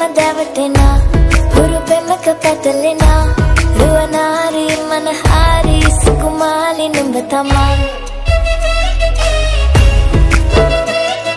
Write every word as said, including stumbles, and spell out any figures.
දැවටෙනා හුරු පෙමක පැටලෙනා රුවනාරි මනහාරි සුකුමාලි නුඹ තමා